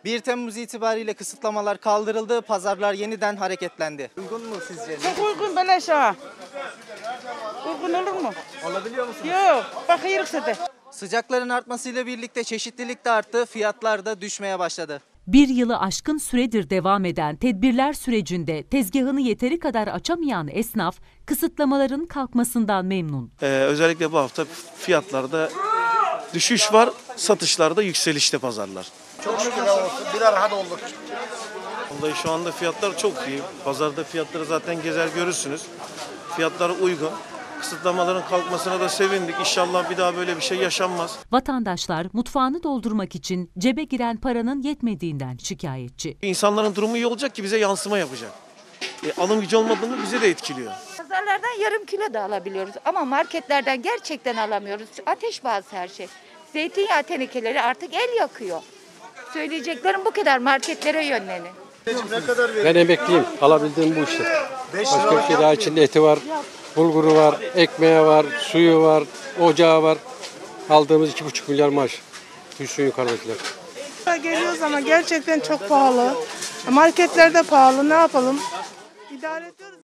1 Temmuz itibariyle kısıtlamalar kaldırıldı, pazarlar yeniden hareketlendi. Uygun mu sizce? Çok uygun beleş ha. Uygun olur mu? Alabiliyor musunuz? Yok, bakıyoruz de. Sıcakların artmasıyla birlikte çeşitlilik de arttı, fiyatlar da düşmeye başladı. Bir yılı aşkın süredir devam eden tedbirler sürecinde tezgahını yeteri kadar açamayan esnaf kısıtlamaların kalkmasından memnun. Özellikle bu hafta fiyatlarda düşüş var, satışlarda yükselişte pazarlar. Çok şükür olsun. Bir rahat olduk. Vallahi şu anda fiyatlar çok iyi. Pazarda fiyatları zaten gezer görürsünüz. Fiyatlar uygun. Kısıtlamaların kalkmasına da sevindik. İnşallah bir daha böyle bir şey yaşanmaz. Vatandaşlar mutfağını doldurmak için cebe giren paranın yetmediğinden şikayetçi. İnsanların durumu iyi olacak ki bize yansıma yapacak. Alım gücü olmadığını bizi de etkiliyor. Pazarlardan yarım kilo da alabiliyoruz ama marketlerden gerçekten alamıyoruz. Ateş bağlısı her şey. Zeytinyağı tenekeleri artık el yakıyor. Söyleyeceklerim bu kadar, marketlere yönlenin. Ben emekliyim. Alabildiğim bu işte. Başka bir şey daha, içinde eti var, bulguru var, ekmeği var, suyu var, ocağı var. Aldığımız 2,5 milyar maaş. Düşsün yukarıdakiler. Geliyoruz ama gerçekten çok pahalı. Marketlerde pahalı, ne yapalım? İdare ediyoruz.